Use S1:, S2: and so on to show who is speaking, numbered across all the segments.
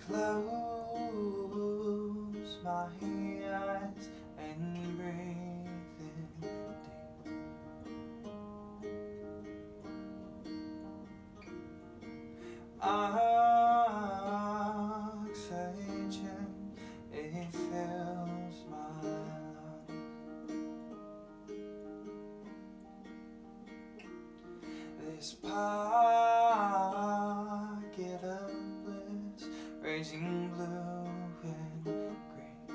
S1: close my eyes and breathe in deep. Oxygen, it fills my lungs. This pocket of bliss, raging blue and green.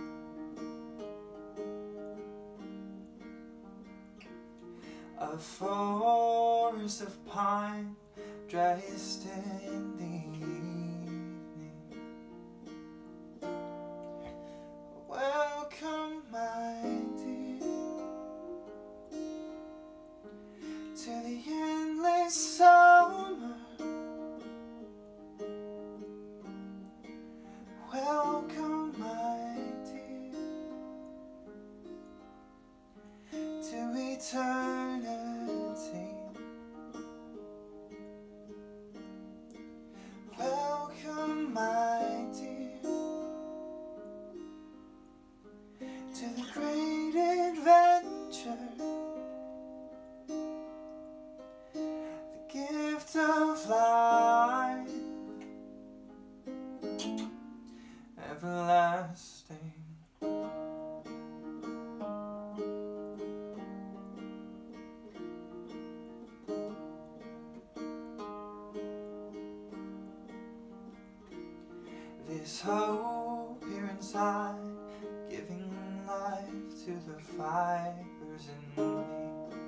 S1: A forest of pine, driest in the evening. Welcome, my dear, to the endless summer. Welcome, my dear, to eternity. Welcome, my dear, to the great adventure, the gift of life, everlasting. This hope here inside, giving life to the fibers in me.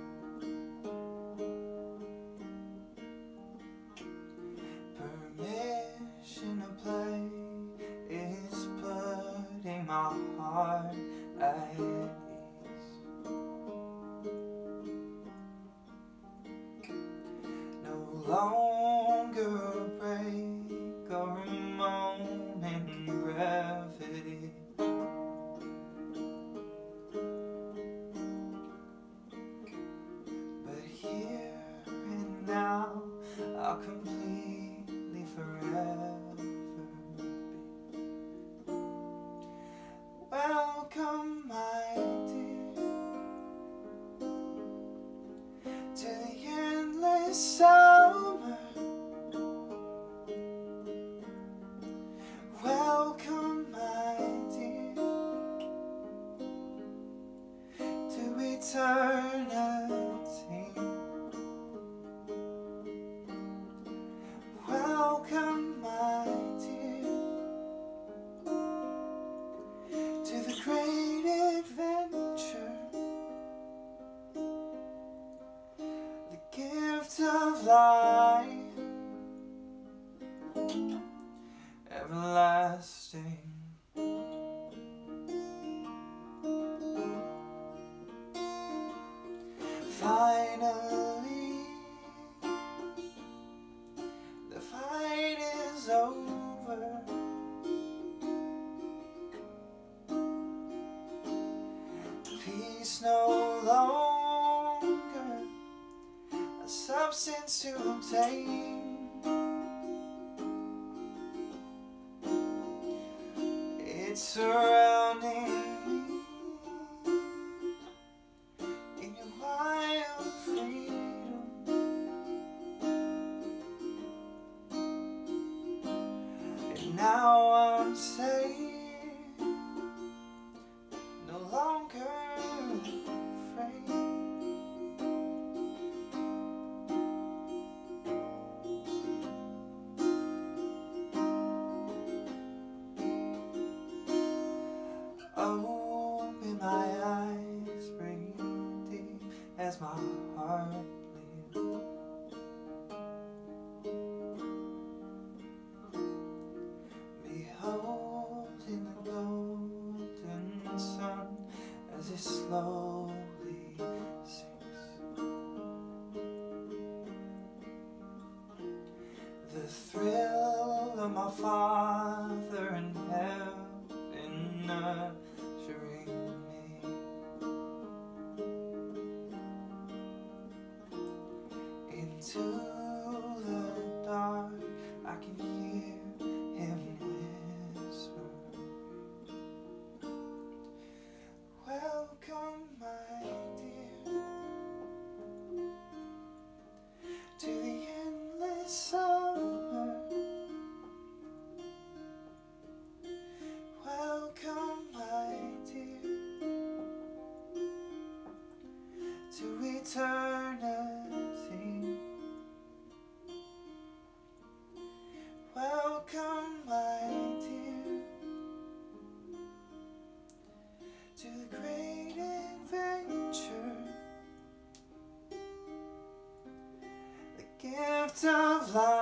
S1: Permission to play is putting my heart at ease. No longer a break or a moment in brevity. But here and now, I'll completely forever be. Welcome, my dear, to the endless summer. Welcome, my dear, to eternity. Welcome, my dear, to the great adventure, the gift of life, everlasting. Finally, the fight is over. Peace no longer a substance to obtain. It's surrounding me in your wild freedom. And now I'm safe, no longer afraid. Open my eyes, breathe deep as my heart bleeds. Behold of life.